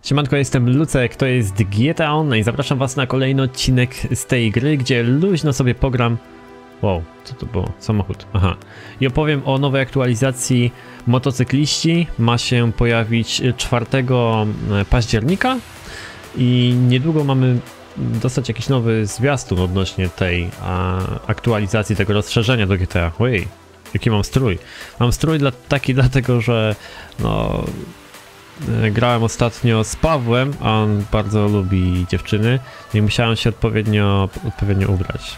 Siemanko, jestem Lucek, to jest GTA Online. Zapraszam was na kolejny odcinek z tej gry, gdzie luźno sobie pogram... Wow, co to było? Samochód. Aha. I opowiem o nowej aktualizacji motocykliści. Ma się pojawić 4 października i niedługo mamy dostać jakiś nowy zwiastun odnośnie tej aktualizacji, tego rozszerzenia do GTA. Ojej, jaki mam strój. Mam strój dlatego, że no... grałem ostatnio z Pawłem, a on bardzo lubi dziewczyny i musiałem się odpowiednio ubrać.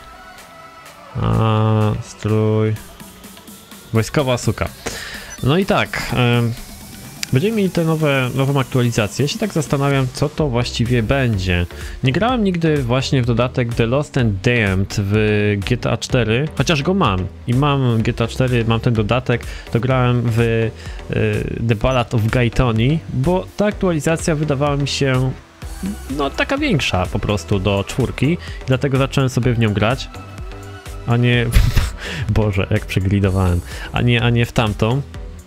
Strój... wojskowa suka. No i tak, będziemy mieli te nową aktualizację. Ja się tak zastanawiam, co to właściwie będzie. Nie grałem nigdy właśnie w dodatek The Lost and Damned w GTA 4, chociaż go mam. I mam GTA 4, mam ten dodatek, to grałem w The Ballad of Gay Tony, bo ta aktualizacja wydawała mi się no taka większa po prostu do 4, dlatego zacząłem sobie w nią grać, a nie... Boże, jak przeglidowałem, a nie w tamtą.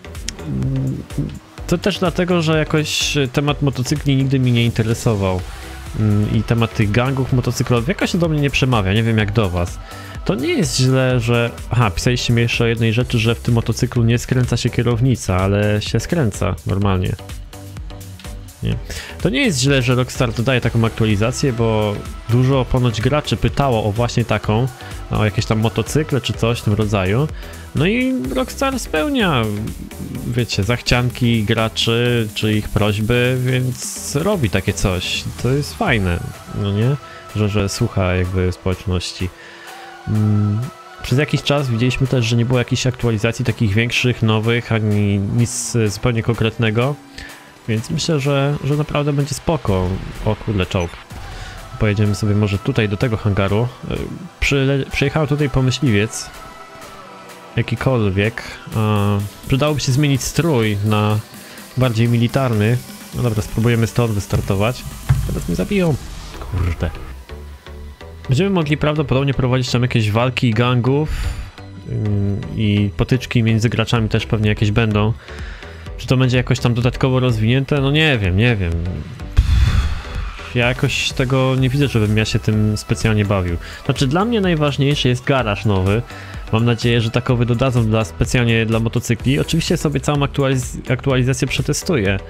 To też dlatego, że jakoś temat motocykli nigdy mnie nie interesował i temat tych gangów motocyklowych jakoś do mnie nie przemawia, nie wiem jak do was. To nie jest źle, że... Aha, pisaliście mi jeszcze o jednej rzeczy, że w tym motocyklu nie skręca się kierownica, ale się skręca normalnie. Nie. To nie jest źle, że Rockstar dodaje taką aktualizację, bo dużo ponoć graczy pytało o właśnie taką, o jakieś tam motocykle czy coś w tym rodzaju. No i Rockstar spełnia, wiecie, zachcianki graczy czy ich prośby, więc robi takie coś. To jest fajne, no nie? Że słucha jakby społeczności. Przez jakiś czas widzieliśmy też, że nie było jakichś aktualizacji takich większych, nowych, ani nic zupełnie konkretnego. Więc myślę, że naprawdę będzie spoko. O kurde, czołg. Pojedziemy sobie może tutaj do tego hangaru. Przyjechał tutaj po myśliwiec. Jakikolwiek. Przydałoby się zmienić strój na bardziej militarny. No dobra, spróbujemy stąd wystartować. Teraz mnie zabiją. Kurde. Będziemy mogli prawdopodobnie prowadzić tam jakieś walki gangów. I potyczki między graczami też pewnie jakieś będą. Czy to będzie jakoś tam dodatkowo rozwinięte? No nie wiem. Ja jakoś tego nie widzę, żebym ja się tym specjalnie bawił. Znaczy dla mnie najważniejszy jest garaż nowy. Mam nadzieję, że takowy dodadzą specjalnie dla motocykli. Oczywiście sobie całą aktualizację przetestuję.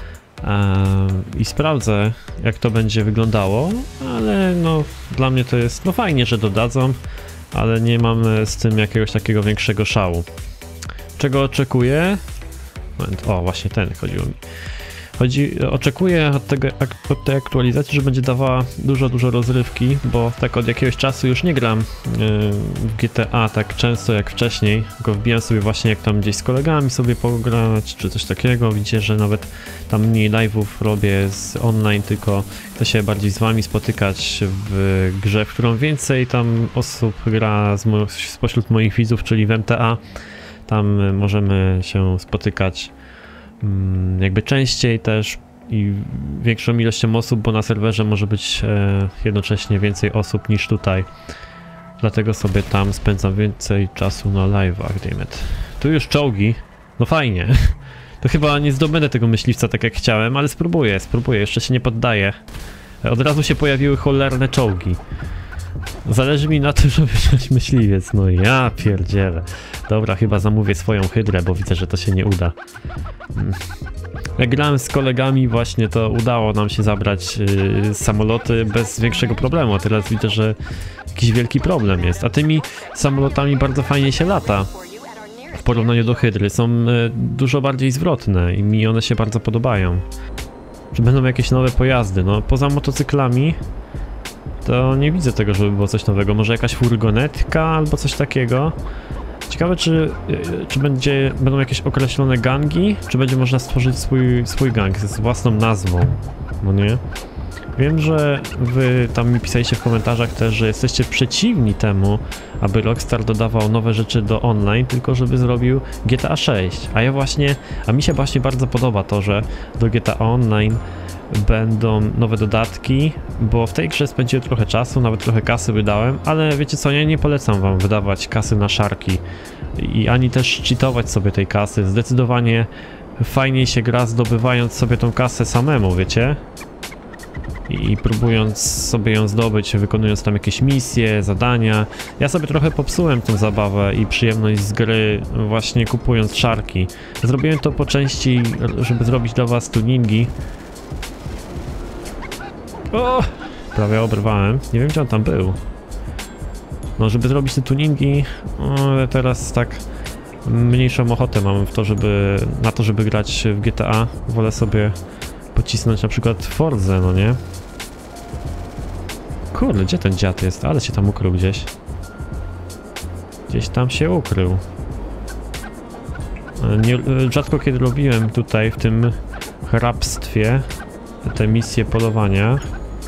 I sprawdzę, jak to będzie wyglądało. Ale no, dla mnie to jest no fajnie, że dodadzą. Ale nie mam z tym jakiegoś takiego większego szału. Czego oczekuję? O, właśnie ten chodziło mi. Oczekuję od tej aktualizacji, że będzie dawała dużo rozrywki, bo tak od jakiegoś czasu już nie gram w GTA tak często jak wcześniej, tylko wbijam sobie właśnie jak tam gdzieś z kolegami sobie pograć, czy coś takiego. Widzicie, że nawet tam mniej live'ów robię z online, tylko chcę się bardziej z wami spotykać w grze, w którą więcej tam osób gra spośród moich widzów, czyli w MTA. Tam możemy się spotykać jakby częściej też i większą ilością osób, bo na serwerze może być jednocześnie więcej osób niż tutaj. Dlatego sobie tam spędzam więcej czasu na live'ach, dammit. Tu już czołgi, no fajnie. To chyba nie zdobędę tego myśliwca tak jak chciałem, ale spróbuję, jeszcze się nie poddaję. Od razu się pojawiły cholerne czołgi. Zależy mi na tym, żeby wziąć myśliwiec, no ja pierdzielę. Dobra, chyba zamówię swoją hydrę, bo widzę, że to się nie uda. Jak grałem z kolegami właśnie, to udało nam się zabrać samoloty bez większego problemu, a teraz widzę, że jakiś wielki problem jest. A tymi samolotami bardzo fajnie się lata w porównaniu do hydry, są dużo bardziej zwrotne i mi one się bardzo podobają. Czy będą jakieś nowe pojazdy? No poza motocyklami to nie widzę tego, żeby było coś nowego. Może jakaś furgonetka albo coś takiego. Ciekawe, czy będą jakieś określone gangi, czy będzie można stworzyć swój gang z własną nazwą, no nie? Wiem, że wy tam mi pisaliście w komentarzach też, że jesteście przeciwni temu, aby Rockstar dodawał nowe rzeczy do online, tylko żeby zrobił GTA 6. A mi się właśnie bardzo podoba to, że do GTA Online będą nowe dodatki, bo w tej grze spędziłem trochę czasu, nawet trochę kasy wydałem, ale wiecie co, ja nie polecam wam wydawać kasy na szarki i ani też cheatować sobie tej kasy. Zdecydowanie fajniej się gra zdobywając sobie tą kasę samemu, wiecie? I próbując sobie ją zdobyć, wykonując tam jakieś misje, zadania. Ja sobie trochę popsułem tą zabawę i przyjemność z gry właśnie kupując szarki. Zrobiłem to po części, żeby zrobić dla was tuningi. O! Prawie oberwałem. Nie wiem, gdzie on tam był. No, żeby zrobić te tuningi, ale teraz tak mniejszą ochotę mam w to, żeby grać w GTA. Wolę sobie pocisnąć na przykład Forzę, no nie? Kurde, gdzie ten dziad jest? Ale się tam ukrył gdzieś. Gdzieś tam się ukrył. Rzadko kiedy robiłem tutaj w tym hrabstwie te misje polowania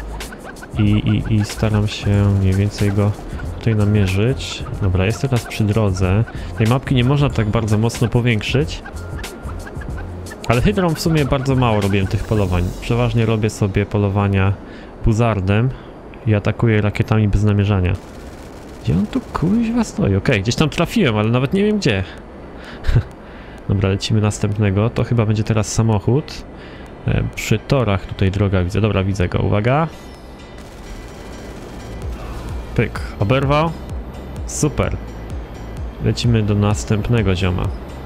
i staram się mniej więcej go tutaj namierzyć. Dobra, jest teraz przy drodze. Tej mapki nie można tak bardzo mocno powiększyć. Ale hydrą w sumie bardzo mało robiłem tych polowań. Przeważnie robię sobie polowania buzardem i atakuję rakietami bez namierzania. Gdzie on tu kuźwa stoi? Okej, gdzieś tam trafiłem, ale nawet nie wiem gdzie. Dobra, lecimy następnego. To chyba będzie teraz samochód. Przy torach tutaj droga widzę. Dobra, widzę go. Uwaga. Pyk. Oberwał. Super. Lecimy do następnego zioma.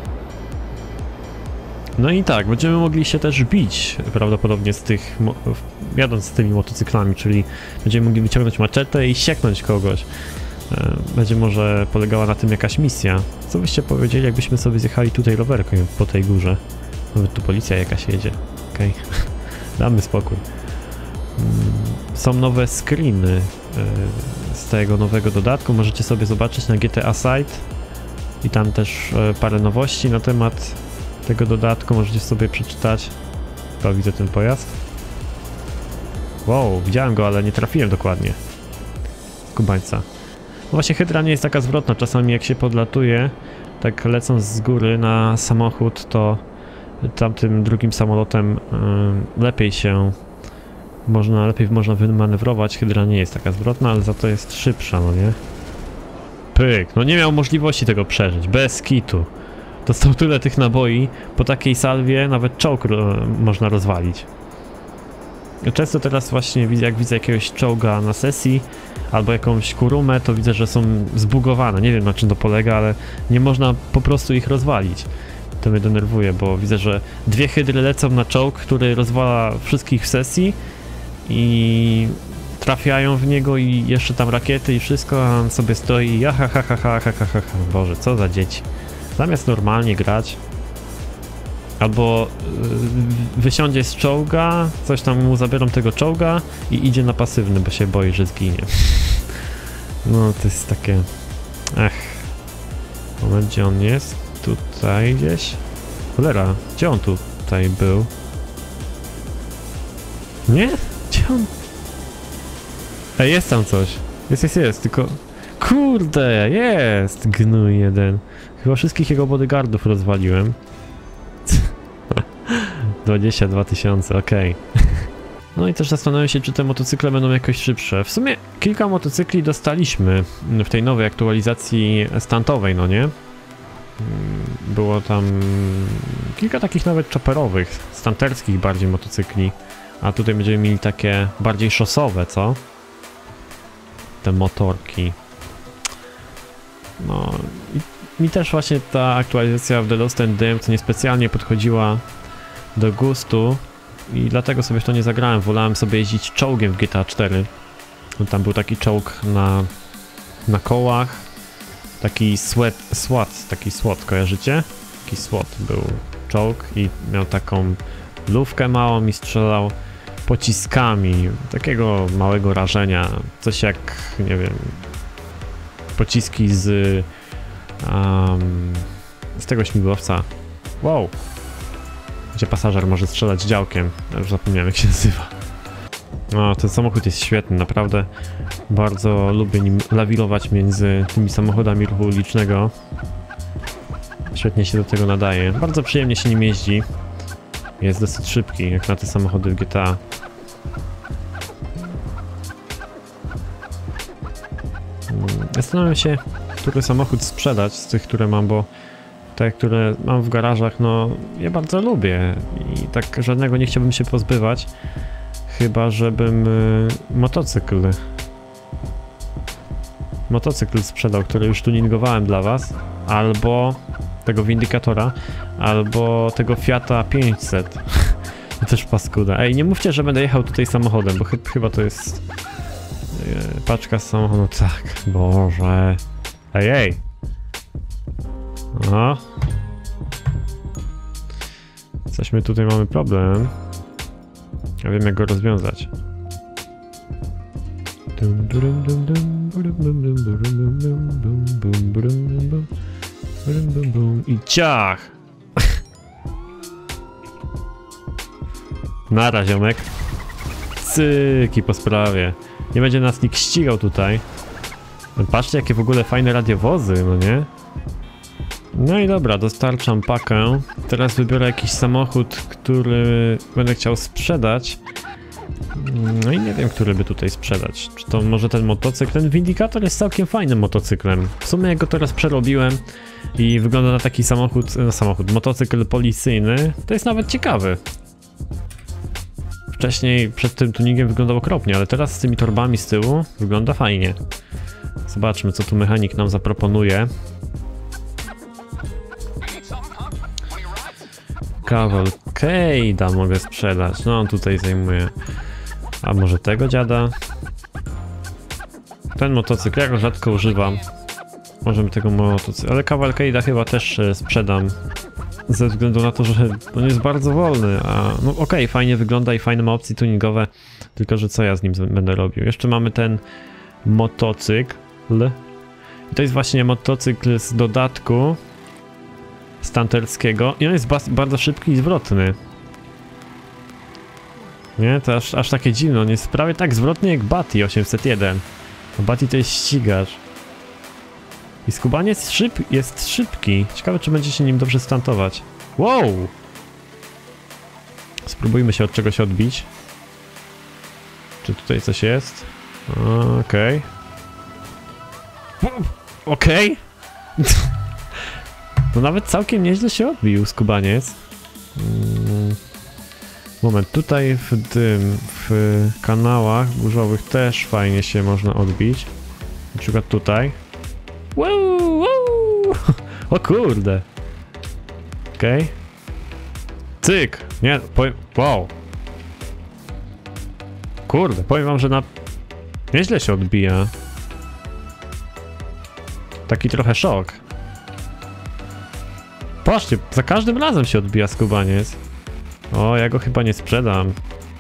No i tak, będziemy mogli się też bić prawdopodobnie z tych, jadąc z tymi motocyklami, czyli będziemy mogli wyciągnąć maczetę i sieknąć kogoś. Będzie może polegała na tym jakaś misja. Co byście powiedzieli, jakbyśmy sobie zjechali tutaj rowerką po tej górze? Nawet tu policja jakaś jedzie. Okej. Damy spokój. Są nowe screeny z tego nowego dodatku. Możecie sobie zobaczyć na GTA Site. I tam też parę nowości na temat tego dodatku. Możecie sobie przeczytać. Chyba widzę ten pojazd. Wow, widziałem go, ale nie trafiłem dokładnie. Kubańca. No właśnie hydra nie jest taka zwrotna. Czasami jak się podlatuje, tak lecąc z góry na samochód, to tamtym drugim samolotem lepiej można wymanewrować. Hydra nie jest taka zwrotna, ale za to jest szybsza, no nie? Pyk, no nie miał możliwości tego przeżyć, bez kitu. Dostał tyle tych naboi, po takiej salwie nawet czołg można rozwalić. Często teraz właśnie jak widzę jakiegoś czołga na sesji, albo jakąś kurumę, to widzę, że są zbugowane. Nie wiem, na czym to polega, ale nie można po prostu ich rozwalić. To mnie denerwuje, bo widzę, że dwie hydry lecą na czołg, który rozwala wszystkich w sesji i trafiają w niego i jeszcze tam rakiety i wszystko, a on sobie stoi i Boże, co za dzieci. Zamiast normalnie grać, albo wysiądzie z czołga, coś tam mu zabiorą tego czołga i idzie na pasywny, bo się boi, że zginie. No to jest takie... Moment, gdzie on jest? Tutaj gdzieś? Cholera, gdzie on tutaj był? Nie? Gdzie on? Ej, jest tam coś. Jest, tylko... Kurde, jest! Gnój jeden. Chyba wszystkich jego bodyguardów rozwaliłem. 22 000, okej. No i też zastanawiam się, czy te motocykle będą jakoś szybsze. W sumie kilka motocykli dostaliśmy w tej nowej aktualizacji stuntowej, no nie? Było tam kilka takich nawet chopperowych, stunterskich bardziej motocykli. A tutaj będziemy mieli takie bardziej szosowe, co? Te motorki. No i mi też właśnie ta aktualizacja w The Lost and Damned niespecjalnie podchodziła do gustu i dlatego sobie w to nie zagrałem. Wolałem sobie jeździć czołgiem w GTA 4. Tam był taki czołg na kołach. Taki SWAT, kojarzycie? Taki SWAT był czołg i miał taką lufkę małą i strzelał pociskami takiego małego rażenia. Coś jak, nie wiem, pociski z tego śmigłowca. Wow! Gdzie pasażer może strzelać działkiem. Ja już zapomniałem, jak się nazywa. No, ten samochód jest świetny, naprawdę. Bardzo lubię nim lawirować między tymi samochodami ruchu ulicznego. Świetnie się do tego nadaje. Bardzo przyjemnie się nim jeździ. Jest dosyć szybki, jak na te samochody w GTA. Zastanawiam się, który samochód sprzedać z tych, które mam, bo te, które mam w garażach, no je bardzo lubię i tak żadnego nie chciałbym się pozbywać, chyba żebym motocykl sprzedał, który już tuningowałem dla was, albo tego Vindicatora, albo tego Fiata 500. To też paskuda. Ej, nie mówcie, że będę jechał tutaj samochodem, bo chyba to jest paczka z samochodu. Tak, Boże. Ej. No. Coś my tutaj mamy problem. Ja wiem, jak go rozwiązać. I ciach! Nara, ziomek. Cyki po sprawie. Nie będzie nas nikt ścigał tutaj. Patrzcie, jakie w ogóle fajne radiowozy, no nie? No i dobra, dostarczam pakę. Teraz wybiorę jakiś samochód, który będę chciał sprzedać. No i nie wiem, który by tutaj sprzedać. Czy to może ten motocykl? Ten Vindicator jest całkiem fajnym motocyklem. W sumie ja go teraz przerobiłem i wygląda na taki motocykl policyjny. To jest nawet ciekawy. Wcześniej przed tym tuningiem wyglądał okropnie, ale teraz z tymi torbami z tyłu wygląda fajnie. Zobaczmy, co tu mechanik nam zaproponuje. Cavalcade'a mogę sprzedać. No on tutaj zajmuje. A może tego dziada? Ten motocykl, ja go rzadko używam. Możemy tego motocykla, ale Cavalcade'a chyba też sprzedam. Ze względu na to, że on jest bardzo wolny, a no okej, fajnie wygląda i fajne ma opcje tuningowe, tylko że co ja z nim będę robił? Jeszcze mamy ten motocykl. I to jest właśnie motocykl z dodatku stanterskiego i on jest bardzo szybki i zwrotny. Nie? To aż takie dziwne, on jest prawie tak zwrotny jak Bati 801. A Bati to jest ścigacz. I skubaniec jest szybki. Ciekawe, czy będzie się nim dobrze stantować. Wow! Spróbujmy się od czegoś odbić. Czy tutaj coś jest? Okej. Okej? No nawet całkiem nieźle się odbił skubaniec. Moment, tutaj w kanałach burzowych też fajnie się można odbić. Na przykład tutaj. Wow! O kurde! Okej. Cyk! Nie, wow! Kurde, powiem wam, że nieźle się odbija. Taki trochę szok. Patrzcie, za każdym razem się odbija skubaniec. O, ja go chyba nie sprzedam.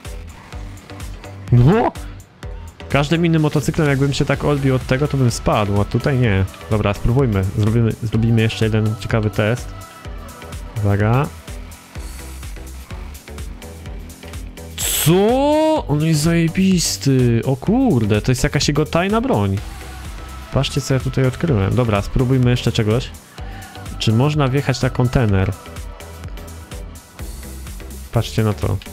No! Każdym innym motocyklem, jakbym się tak odbił od tego, to bym spadł, a tutaj nie. Dobra, spróbujmy. Zrobimy jeszcze jeden ciekawy test. Uwaga. Co? On jest zajebisty. O kurde, to jest jakaś jego tajna broń. Patrzcie, co ja tutaj odkryłem. Dobra, spróbujmy jeszcze czegoś. Czy można wjechać na kontener? Patrzcie na to.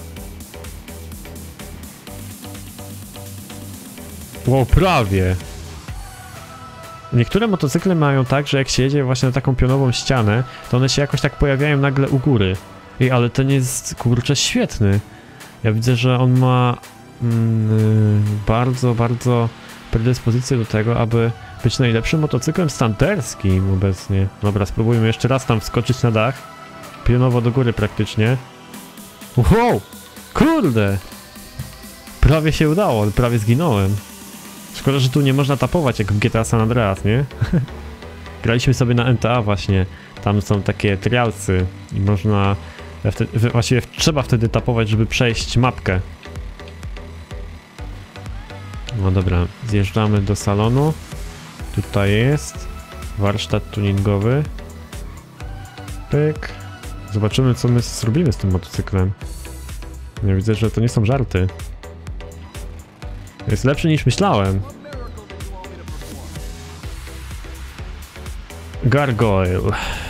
Wow, prawie. Niektóre motocykle mają tak, że jak się jedzie właśnie na taką pionową ścianę, to one się jakoś tak pojawiają nagle u góry. Ej, ale ten jest, kurczę, świetny. Ja widzę, że on ma bardzo predyspozycję do tego, aby być najlepszym motocyklem stanterskim obecnie. Dobra, spróbujmy jeszcze raz tam wskoczyć na dach. Pionowo do góry praktycznie. Wow! Kurde! Prawie się udało, ale prawie zginąłem. Szkoda, że tu nie można tapować jak w GTA San Andreas, nie? Graliśmy sobie na NTA właśnie. Tam są takie trialsy i można... Właściwie trzeba wtedy tapować, żeby przejść mapkę. No dobra, zjeżdżamy do salonu. Tutaj jest warsztat tuningowy. Pyk. Zobaczymy, co my zrobimy z tym motocyklem. Ja widzę, że to nie są żarty. Jest lepszy niż myślałem. Gargoyle.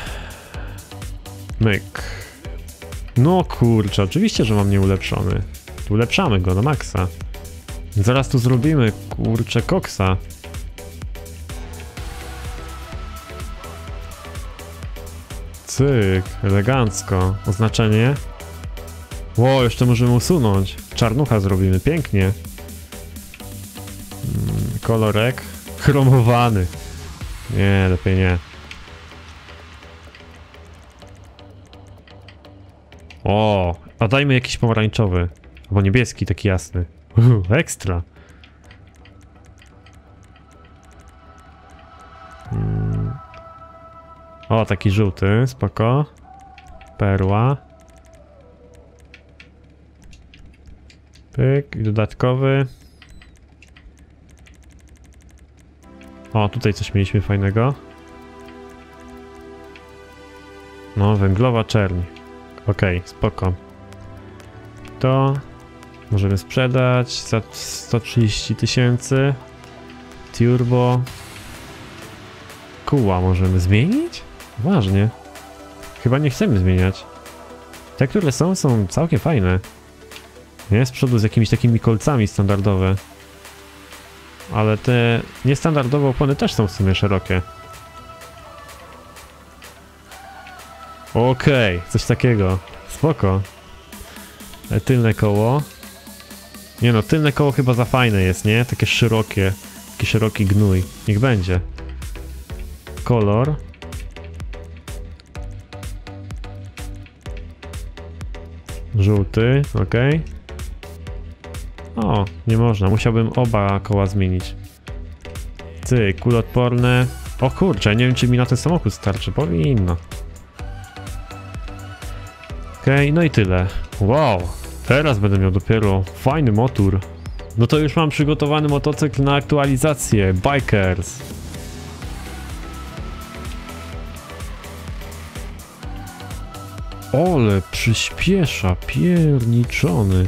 Myk. No kurczę, oczywiście, że mam nieulepszony. Ulepszamy go na maksa. Zaraz tu zrobimy, kurczę, koksa. Cyk, elegancko. Oznaczenie. Ło, jeszcze możemy usunąć. Czarnucha zrobimy, pięknie. Kolorek. Chromowany. Nie, lepiej nie. O, a dajmy jakiś pomarańczowy. Albo niebieski, taki jasny. Ekstra. O, taki żółty, spoko. Perła. Pyk, i dodatkowy. O, tutaj coś mieliśmy fajnego. No, węglowa czerń. Okej, spoko. To możemy sprzedać za 130 000. Turbo. Kuła możemy zmienić? Ważnie. Chyba nie chcemy zmieniać. Te, które są całkiem fajne. Nie? Z przodu z jakimiś takimi kolcami standardowe. Ale te niestandardowe opony też są w sumie szerokie. Okej, coś takiego. Spoko. Tylne koło. Nie no, tylne koło chyba za fajne jest, nie? Takie szerokie. Taki szeroki gnój. Niech będzie. Kolor. Żółty, okej. O, nie można, musiałbym oba koła zmienić. Cyk, kuloodporne. O kurczę, nie wiem czy mi na ten samochód starczy, powinno. Okej, no i tyle. Wow, teraz będę miał dopiero fajny motor. No to już mam przygotowany motocykl na aktualizację, Bikers. Ole, przyspiesza, pierniczony.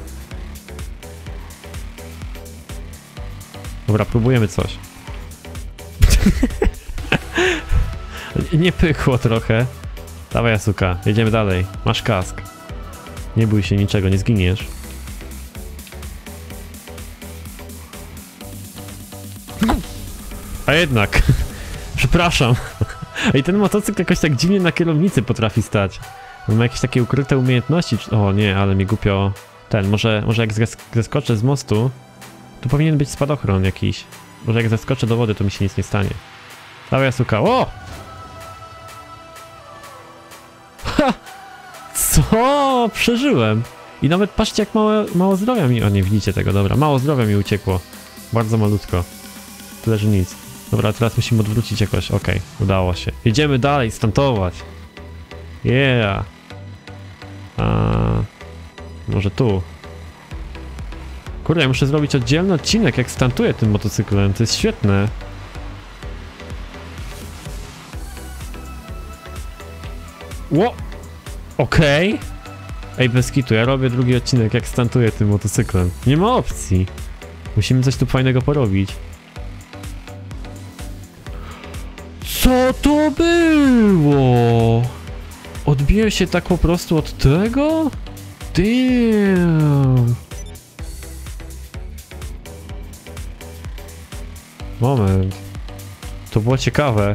Dobra, próbujemy coś. Nie pykło trochę. Dawaj, Asuka, jedziemy dalej. Masz kask. Nie bój się niczego, nie zginiesz. A jednak. Przepraszam. I ten motocykl jakoś tak dziwnie na kierownicy potrafi stać. On ma jakieś takie ukryte umiejętności. O nie, ale mi głupio. Może jak zeskoczę z mostu, to powinien być spadochron jakiś. Może jak zeskoczę do wody, to mi się nic nie stanie. Dawaj, Asuka. O! Ha! Co? Przeżyłem. I nawet patrzcie, jak mało zdrowia mi... O, nie widzicie tego, dobra. Mało zdrowia mi uciekło. Bardzo malutko. Tyle, że nic. Dobra, teraz musimy odwrócić jakoś. Okej, udało się. Jedziemy dalej, stuntować. Yeah. Może tu. Kurde, ja muszę zrobić oddzielny odcinek, jak stuntuję tym motocyklem. To jest świetne. Ło! Okej. Ej, bez kitu, ja robię drugi odcinek, jak stuntuję tym motocyklem. Nie ma opcji. Musimy coś tu fajnego porobić. Co to było? Odbiłem się tak po prostu od tego? Damn. Moment. To było ciekawe.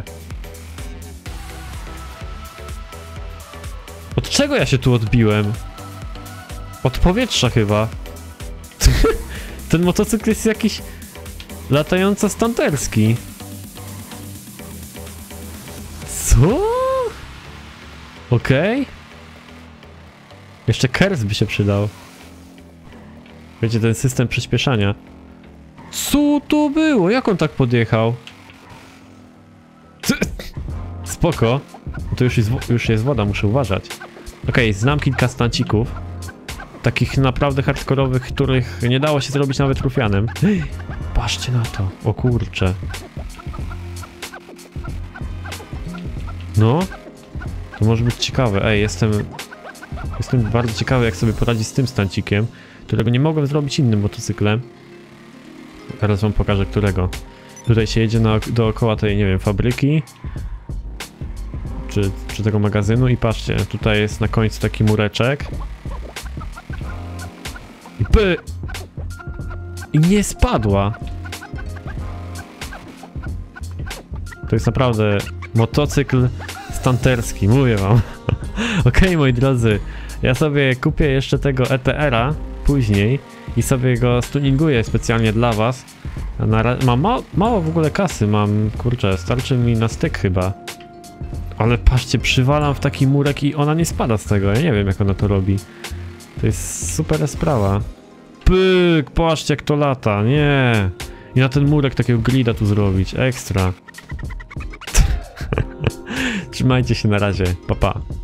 Od czego ja się tu odbiłem? Od powietrza chyba. Ten motocykl jest jakiś latająco stunterski. Co? Okej. Jeszcze KERS by się przydał. Wiecie, ten system przyspieszania. Co to było? Jak on tak podjechał? Spoko. To już jest woda, muszę uważać. Okej, znam kilka stancików. Takich naprawdę hardkorowych, których nie dało się zrobić nawet rufianem. Patrzcie na to. O kurcze. No. To może być ciekawe. Ej, jestem bardzo ciekawy, jak sobie poradzić z tym stancikiem, którego nie mogłem zrobić innym motocyklem. Teraz wam pokażę, którego. Tutaj się jedzie dookoła tej, nie wiem, fabryki. Czy tego magazynu i patrzcie, tutaj jest na końcu taki mureczek. I nie spadła. To jest naprawdę motocykl stunterski, mówię wam. Okej, moi drodzy, ja sobie kupię jeszcze tego ETR-a później i sobie go stuninguję specjalnie dla was. Mam mało w ogóle kasy, kurczę, starczy mi na styk chyba. Ale patrzcie, przywalam w taki murek i ona nie spada z tego, ja nie wiem jak ona to robi. To jest super sprawa. Pyk, patrzcie jak to lata, nie. I na ten murek takiego grida tu zrobić, ekstra. Trzymajcie się na razie, pa pa.